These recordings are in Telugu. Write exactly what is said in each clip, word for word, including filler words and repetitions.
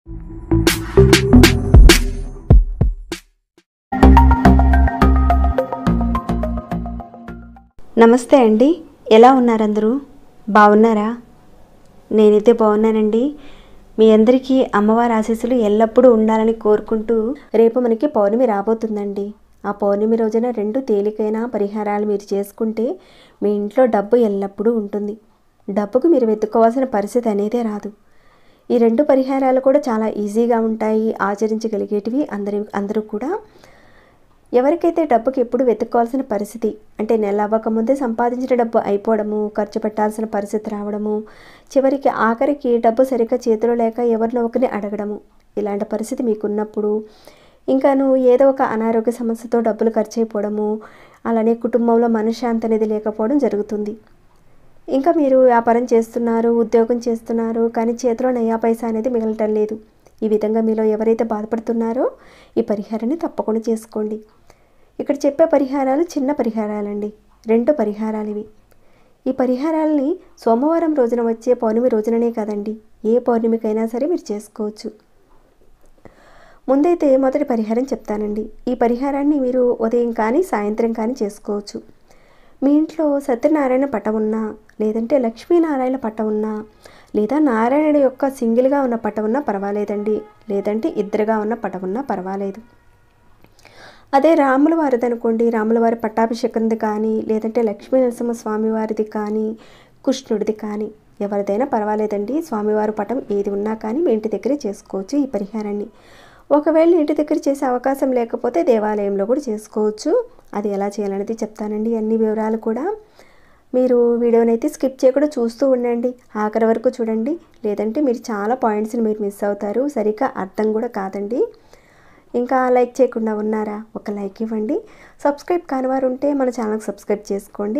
నమస్తే అండి, ఎలా ఉన్నారు అందరూ? బాగున్నారా? నేనైతే బాగున్నానండి. మీ అందరికీ అమ్మవారి ఆశీస్సులు ఎల్లప్పుడూ ఉండాలని కోరుకుంటూ, రేపు మనకి పౌర్ణమి రాబోతుందండి. ఆ పౌర్ణమి రోజున రెండు తేలికైన పరిహారాలు మీరు చేసుకుంటే మీ ఇంట్లో డబ్బు ఎల్లప్పుడూ ఉంటుంది. డబ్బుకు మీరు వెతుక్కోవాల్సిన పరిస్థితి అనేదే రాదు. ఈ రెండు పరిహారాలు కూడా చాలా ఈజీగా ఉంటాయి, ఆచరించగలిగేటివి. అందరి అందరూ కూడా ఎవరికైతే డబ్బుకి ఎప్పుడు వెతుక్కోవాల్సిన పరిస్థితి, అంటే నెల అవ్వకముందే సంపాదించిన డబ్బు అయిపోవడము, ఖర్చు పెట్టాల్సిన పరిస్థితి రావడము, చివరికి ఆఖరికి డబ్బు సరిగ్గా చేతిలో లేక ఎవరినో ఒకరిని అడగడము, ఇలాంటి పరిస్థితి మీకున్నప్పుడు, ఇంకాను ఏదో ఒక అనారోగ్య సమస్యతో డబ్బులు ఖర్చు అయిపోవడము, అలానే కుటుంబంలో మనశ్శాంతి అనేది లేకపోవడం జరుగుతుంది. ఇంకా మీరు వ్యాపారం చేస్తున్నారు, ఉద్యోగం చేస్తున్నారు, కానీ చేతిలో నయా పైసా అనేది మిగలటం లేదు. ఈ విధంగా మీలో ఎవరైతే బాధపడుతున్నారో ఈ పరిహారాన్ని తప్పకుండా చేసుకోండి. ఇక్కడ చెప్పే పరిహారాలు చిన్న పరిహారాలండి, రెండు పరిహారాలు ఇవి. ఈ పరిహారాలని సోమవారం రోజున వచ్చే పౌర్ణమి రోజుననే కాదండి, ఏ పౌర్ణమికైనా సరే మీరు చేసుకోవచ్చు. ముందైతే మొదటి పరిహారం చెప్తానండి. ఈ పరిహారాన్ని మీరు ఉదయం కానీ సాయంత్రం కానీ చేసుకోవచ్చు. మీ ఇంట్లో సత్యనారాయణ పటం ఉన్నా, లేదంటే లక్ష్మీనారాయణ పటం ఉన్నా, లేదా నారాయణుడి యొక్క సింగిల్గా ఉన్న పటం ఉన్నా పర్వాలేదండి, లేదంటే ఇద్దరుగా ఉన్న పటం ఉన్నా పర్వాలేదు. అదే రాముల వారిది అనుకోండి, రాముల వారి పట్టాభిషేకంది కానీ, లేదంటే లక్ష్మీ నరసింహస్వామి వారిది కానీ, కృష్ణుడిది కానీ, ఎవరిదైనా పర్వాలేదండి. స్వామివారి పటం ఏది ఉన్నా కానీ మీ ఇంటి దగ్గరే చేసుకోవచ్చు ఈ పరిహారాన్ని. ఒకవేళ ఇంటి దగ్గర చేసే అవకాశం లేకపోతే దేవాలయంలో కూడా చేసుకోవచ్చు. అది ఎలా చేయాలనేది చెప్తానండి. అన్ని వివరాలు కూడా మీరు వీడియోనైతే స్కిప్ చేయకుండా చూస్తూ ఉండండి, ఆఖరి వరకు చూడండి. లేదంటే మీరు చాలా పాయింట్స్ని మీరు మిస్ అవుతారు, సరిగ్గా అర్థం కూడా కాదండి. ఇంకా లైక్ చేయకుండా ఉన్నారా? ఒక లైక్ ఇవ్వండి. సబ్స్క్రైబ్ కాని వారు ఉంటే మన ఛానల్కి సబ్స్క్రైబ్ చేసుకోండి.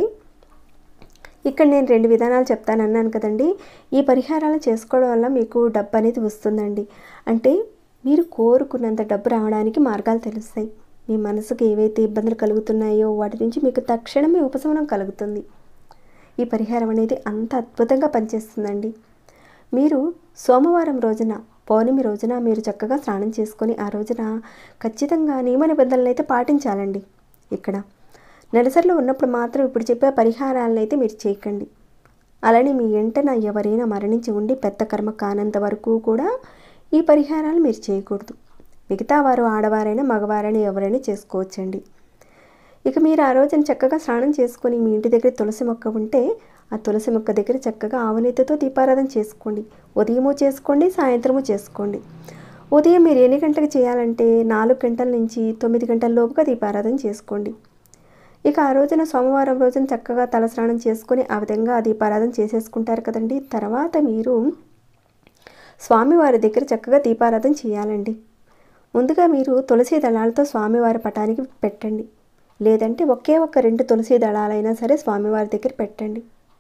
ఇక్కడ నేను రెండు విధానాలు చెప్తానన్నాను కదండి. ఈ పరిహారాలు చేసుకోవడం వల్ల మీకు డబ్బు అనేది వస్తుందండి. అంటే మీరు కోరుకున్నంత డబ్బు రావడానికి మార్గాలు తెలుస్తాయి. మీ మనసుకు ఏవైతే ఇబ్బందులు కలుగుతున్నాయో వాటి నుంచి మీకు తక్షణమే ఉపశమనం కలుగుతుంది. ఈ పరిహారం అనేది అంత అద్భుతంగా పనిచేస్తుందండి. మీరు సోమవారం రోజున, పౌర్ణమి రోజున మీరు చక్కగా స్నానం చేసుకొని ఆ రోజున ఖచ్చితంగా నియమ నిబంధనలు అయితే పాటించాలండి. ఇక్కడ నెలసరిలో ఉన్నప్పుడు మాత్రం ఇప్పుడు చెప్పే పరిహారాలను అయితే మీరు చేయకండి. అలానే మీ వెంటన ఎవరైనా మరణించి ఉండి పెద్ద కర్మ కానంత వరకు కూడా ఈ పరిహారాలు మీరు చేయకూడదు. మిగతా వారు ఆడవారైనా మగవారైనా ఎవరైనా చేసుకోవచ్చండి. ఇక మీరు ఆ రోజున చక్కగా స్నానం చేసుకొని మీ ఇంటి దగ్గర తులసి మొక్క ఉంటే ఆ తులసి మొక్క దగ్గర చక్కగా ఆవునేతితో దీపారాధన చేసుకోండి. ఉదయము చేసుకోండి, సాయంత్రము చేసుకోండి. ఉదయం మీరు ఎన్ని గంటలకు చేయాలంటే నాలుగు గంటల నుంచి తొమ్మిది గంటల లోపుగా దీపారాధన చేసుకోండి. ఇక ఆ రోజున సోమవారం రోజున చక్కగా తలస్నానం చేసుకొని ఆ విధంగా దీపారాధన చేసేసుకుంటారు కదండి. తర్వాత మీరు స్వామివారి దగ్గర చక్కగా దీపారాధన చేయాలండి. ముందుగా మీరు తులసి దళాలతో స్వామివారి పటానికి పెట్టండి, లేదంటే ఒకే ఒక్క రెండు తులసి దళాలైనా సరే స్వామివారి దగ్గర పెట్టండి.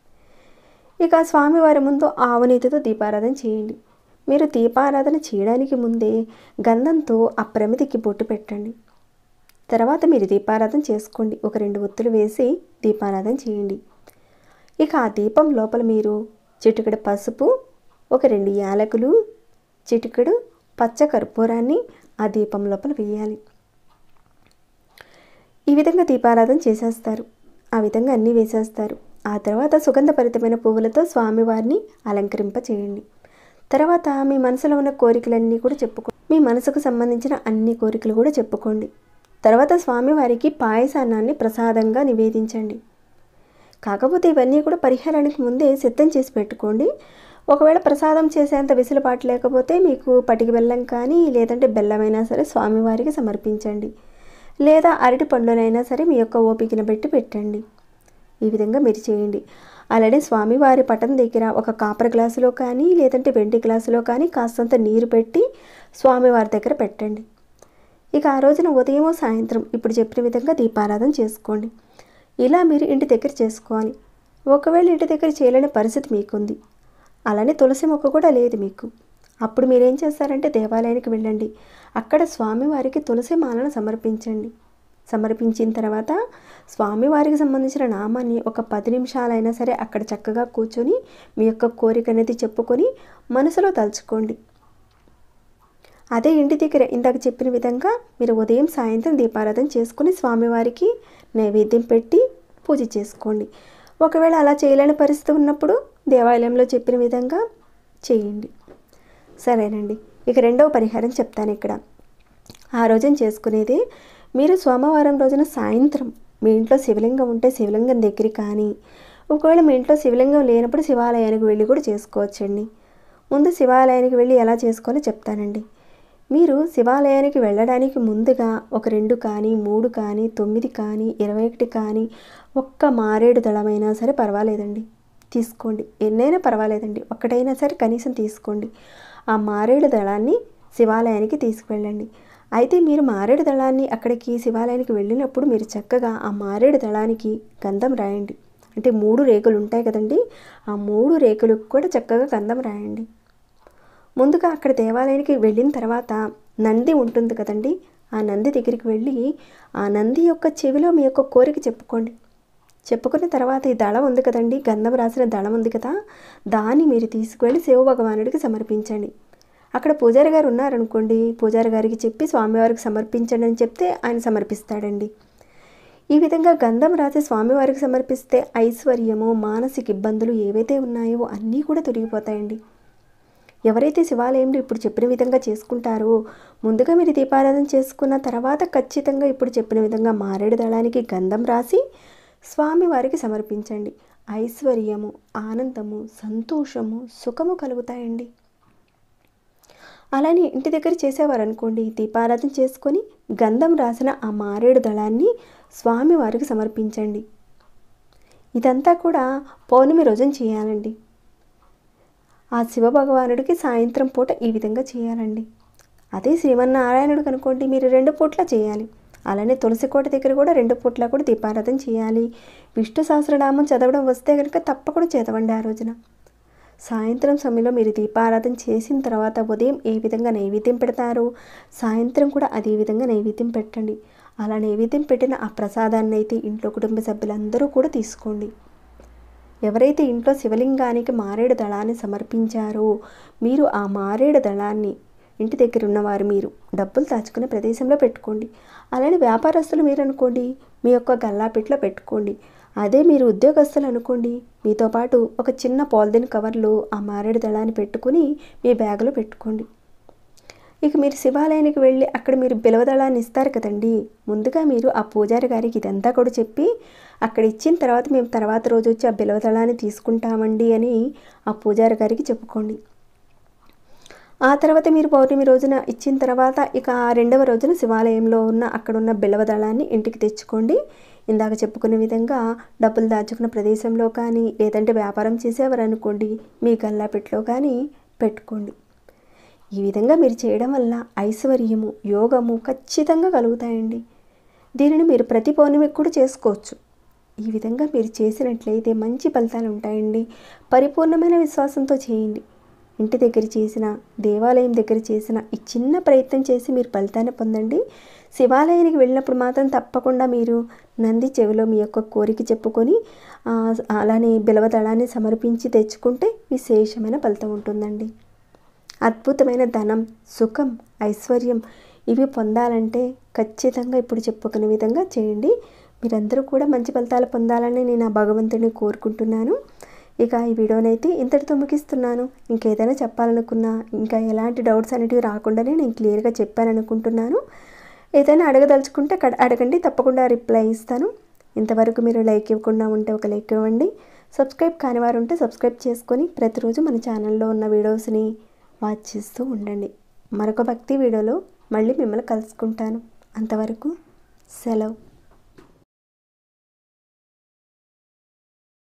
ఇక స్వామివారి ముందు ఆవునేతితో దీపారాధన చేయండి. మీరు దీపారాధన చేయడానికి ముందే గంధంతో ఆ ప్రమిదికి బొట్టు పెట్టండి. తర్వాత మీరు దీపారాధన చేసుకోండి. ఒక రెండు ఒత్తులు వేసి దీపారాధన చేయండి. ఇక ఆ దీపం లోపల మీరు చిటికెడు పసుపు, ఒక రెండు యాలకులు, చిటికెడు పచ్చ కర్పూరాన్ని ఆ దీపం లోపల వేయాలి. ఈ విధంగా దీపారాధన చేసేస్తారు. ఆ విధంగా అన్నీ వేసేస్తారు. ఆ తర్వాత సుగంధభరితమైన పువ్వులతో స్వామివారిని అలంకరింప చేయండి. తర్వాత మీ మనసులో ఉన్న కోరికలన్నీ కూడా చెప్పుకోండి. మీ మనసుకు సంబంధించిన అన్ని కోరికలు కూడా చెప్పుకోండి. తర్వాత స్వామివారికి పాయసాన్నాన్ని ప్రసాదంగా నివేదించండి. కాకపోతే ఇవన్నీ కూడా పరిహారానికి ముందే సిద్ధం చేసి పెట్టుకోండి. ఒకవేళ ప్రసాదం చేసేంత వెసులుబాటు లేకపోతే మీకు పటికి బెల్లం కానీ, లేదంటే బెల్లమైనా సరే స్వామివారికి సమర్పించండి. లేదా అరటి పండ్లనైనా సరే మీ యొక్క ఓపికను బట్టి పెట్టండి. ఈ విధంగా మీరు చేయండి. అలానే స్వామివారి పటం దగ్గర ఒక కాపర్ గ్లాసులో కానీ, లేదంటే వెండి గ్లాసులో కానీ కాస్తంత నీరు పెట్టి స్వామివారి దగ్గర పెట్టండి. ఇక ఆ రోజున ఉదయం సాయంత్రం ఇప్పుడు చెప్పిన విధంగా దీపారాధన చేసుకోండి. ఇలా మీరు ఇంటి దగ్గర చేసుకోవాలి. ఒకవేళ ఇంటి దగ్గర చేయలేని పరిస్థితి మీకుంది, అలానే తులసి మొక్క కూడా లేదు మీకు, అప్పుడు మీరేం చేస్తారంటే దేవాలయానికి వెళ్ళండి. అక్కడ స్వామివారికి తులసి మాలను సమర్పించండి. సమర్పించిన తర్వాత స్వామివారికి సంబంధించిన నామాన్ని ఒక పది నిమిషాలైనా సరే అక్కడ చక్కగా కూర్చొని మీ యొక్క కోరిక అనేది చెప్పుకొని మనసులో తలుచుకోండి. అదే ఇంటి దగ్గర ఇందాక చెప్పిన విధంగా మీరు ఉదయం సాయంత్రం దీపారాధన చేసుకుని స్వామివారికి నైవేద్యం పెట్టి పూజ చేసుకోండి. ఒకవేళ అలా చేయలేని పరిస్థితి ఉన్నప్పుడు దేవాలయంలో చెప్పిన విధంగా చేయండి. సరేనండి. ఇక రెండవ పరిహారం చెప్తాను ఇక్కడ. ఆ రోజున చేసుకునేది మీరు సోమవారం రోజున సాయంత్రం మీ ఇంట్లో శివలింగం ఉంటే శివలింగం దగ్గర కానీ, ఒకవేళ మీ ఇంట్లో శివలింగం లేనప్పుడు శివాలయానికి వెళ్ళి కూడా చేసుకోవచ్చండి. ముందు శివాలయానికి వెళ్ళి ఎలా చేసుకోవాలో చెప్తానండి. మీరు శివాలయానికి వెళ్ళడానికి ముందుగా ఒక రెండు కానీ మూడు కానీ తొమ్మిది కానీ ఇరవై ఒకటి కానీ ఒక్క మారేడు దళమైనా సరే పర్వాలేదండి, తీసుకోండి. ఎన్నైనా పర్వాలేదండి, ఒక్కటైనా సరే కనీసం తీసుకోండి. ఆ మారేడు దళాన్ని శివాలయానికి తీసుకువెళ్ళండి. అయితే మీరు మారేడు దళాన్ని అక్కడికి శివాలయానికి వెళ్ళినప్పుడు మీరు చక్కగా ఆ మారేడు దళానికి గంధం రాయండి. అంటే మూడు రేకులు ఉంటాయి కదండి, ఆ మూడు రేకులకు కూడా చక్కగా గంధం రాయండి. ముందుగా అక్కడ దేవాలయానికి వెళ్ళిన తర్వాత నంది ఉంటుంది కదండి, ఆ నంది దగ్గరికి వెళ్ళి ఆ నంది యొక్క చెవిలో మీ యొక్క కోరిక చెప్పుకోండి. చెప్పుకున్న తర్వాత ఈ దళం ఉంది కదండి, గంధం రాసిన దళం ఉంది కదా, దాన్ని మీరు తీసుకువెళ్ళి శివభగవానుడికి సమర్పించండి. అక్కడ పూజారి గారు ఉన్నారనుకోండి, పూజారి గారికి చెప్పి స్వామివారికి సమర్పించండి అని చెప్తే ఆయన సమర్పిస్తాడండి. ఈ విధంగా గంధం రాసి స్వామివారికి సమర్పిస్తే ఐశ్వర్యము, మానసిక ఇబ్బందులు ఏవైతే ఉన్నాయో అన్నీ కూడా తొలగిపోతాయండి. ఎవరైతే శివాలయంలో ఇప్పుడు చెప్పిన విధంగా చేసుకుంటారో, ముందుగా మీరు దీపారాధన చేసుకున్న తర్వాత ఖచ్చితంగా ఇప్పుడు చెప్పిన విధంగా మారేడు దళానికి గంధం రాసి స్వామివారికి సమర్పించండి. ఐశ్వర్యము, ఆనందము, సంతోషము, సుఖము కలుగుతాయండి. అలానే ఇంటి దగ్గర చేసేవారు అనుకోండి, దీపారాధన చేసుకొని గంధం రాసిన ఆ మారేడు దళాన్ని స్వామివారికి సమర్పించండి. ఇదంతా కూడా పౌర్ణమి రోజున చేయాలండి. ఆ శివభగవానుడికి సాయంత్రం పూట ఈ విధంగా చేయాలండి. అదే శ్రీమన్నారాయణుడికి అనుకోండి, మీరు రెండు పూట్ల చేయాలి. అలానే తులసి కోట దగ్గర కూడా రెండు పూట్ల కూడా దీపారాధన చేయాలి. విష్ణు సహస్రనామం చదవడం వస్తే కనుక తప్పకుండా చదవండి. ఆ రోజున సాయంత్రం సమయంలో మీరు దీపారాధన చేసిన తర్వాత ఉదయం ఏ విధంగా నైవేద్యం పెడతారో సాయంత్రం కూడా అదే విధంగా నైవేద్యం పెట్టండి. అలా నైవేద్యం పెట్టిన ఆ ప్రసాదాన్ని అయితే ఇంట్లో కుటుంబ సభ్యులందరూ కూడా తీసుకోండి. ఎవరైతే ఇంట్లో శివలింగానికి మారేడు దళాన్ని సమర్పించారో మీరు ఆ మారేడు దళాన్ని ఇంటి దగ్గర ఉన్నవారు మీరు డబ్బులు దాచుకునే ప్రదేశంలో పెట్టుకోండి. అలానే వ్యాపారస్తులు మీరు అనుకోండి, మీ యొక్క గల్లాపెట్లో పెట్టుకోండి. అదే మీరు ఉద్యోగస్తులు అనుకోండి, మీతో పాటు ఒక చిన్న పాలిథిన్ కవర్లో ఆ మారేడు దళాన్ని పెట్టుకుని మీ బ్యాగులో పెట్టుకోండి. ఇక మీరు శివాలయానికి వెళ్ళి అక్కడ మీరు బిల్వదళాన్ని ఇస్తారు కదండి, ముందుగా మీరు ఆ పూజారి గారికి ఇదంతా కూడా చెప్పి అక్కడ ఇచ్చిన తర్వాత మేము తర్వాత రోజు వచ్చి ఆ బిల్వదళాన్ని తీసుకుంటామండి అని ఆ పూజారి గారికి చెప్పుకోండి. ఆ తర్వాత మీరు పౌర్ణమి రోజున ఇచ్చిన తర్వాత ఇక ఆ రెండవ రోజున శివాలయంలో ఉన్న అక్కడ ఉన్న బిల్వదళాన్ని ఇంటికి తెచ్చుకోండి. ఇందాక చెప్పుకునే విధంగా డబ్బులు దాచుకున్న ప్రదేశంలో కానీ లేదంటే వ్యాపారం చేసేవారు అనుకోండి మీ గల్లాపెట్లో కానీ పెట్టుకోండి. ఈ విధంగా మీరు చేయడం వల్ల ఐశ్వర్యము, యోగము ఖచ్చితంగా కలుగుతాయండి. దీనిని మీరు ప్రతి పౌర్ణమికి కూడా చేసుకోవచ్చు. ఈ విధంగా మీరు చేసినట్లయితే మంచి ఫలితాలు ఉంటాయండి. పరిపూర్ణమైన విశ్వాసంతో చేయండి. ఇంటి దగ్గర చేసిన, దేవాలయం దగ్గర చేసిన ఈ చిన్న ప్రయత్నం చేసి మీరు ఫలితాన్ని పొందండి. శివాలయానికి వెళ్ళినప్పుడు మాత్రం తప్పకుండా మీరు నంది చెవిలో మీ యొక్క కోరిక చెప్పుకొని అలానే బిల్వదళాన్ని సమర్పించి తెచ్చుకుంటే విశేషమైన ఫలితం ఉంటుందండి. అద్భుతమైన ధనం, సుఖం, ఐశ్వర్యం ఇవి పొందాలంటే ఖచ్చితంగా ఇప్పుడు చెప్పుకునే విధంగా చేయండి. మీరందరూ కూడా మంచి ఫలితాలు పొందాలని నేను ఆ భగవంతుడిని కోరుకుంటున్నాను. ఇక ఈ వీడియోనైతే ఇంతటితో ముగిస్తున్నాను. ఇంకేదైనా చెప్పాలనుకున్నా, ఇంకా ఎలాంటి డౌట్స్ అనేటివి రాకుండానే నేను క్లియర్గా చెప్పాను అనుకుంటున్నాను. ఏదైనా అడగదలుచుకుంటే అడగండి, తప్పకుండా రిప్లై ఇస్తాను. ఇంతవరకు మీరు లైక్ ఇవ్వకుండా ఉంటే ఒక లైక్ ఇవ్వండి. సబ్స్క్రైబ్ కాని వారు ఉంటే సబ్స్క్రైబ్ చేసుకొని ప్రతిరోజు మన ఛానల్లో ఉన్న వీడియోస్ని వాచ్ చేస్తూ ఉండండి. మరొక భక్తి వీడియోలో మళ్ళీ మిమ్మల్ని కలుసుకుంటాను. అంతవరకు సెలవు.